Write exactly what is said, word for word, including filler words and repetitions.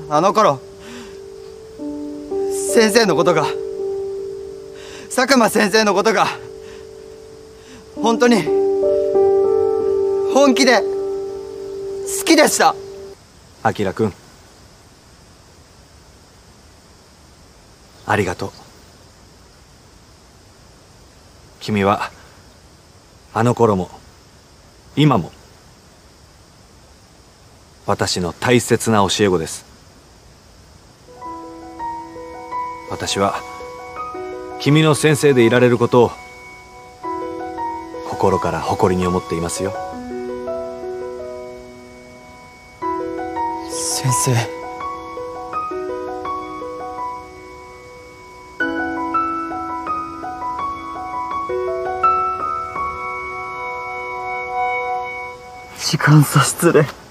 あの頃先生のことが佐久間先生のことが本当に本気で好きでした。 あきらくん、ありがとう。君はあの頃も今も私の大切な教え子です。私は君の先生でいられることを心から誇りに思っていますよ。 先生、時間差失礼。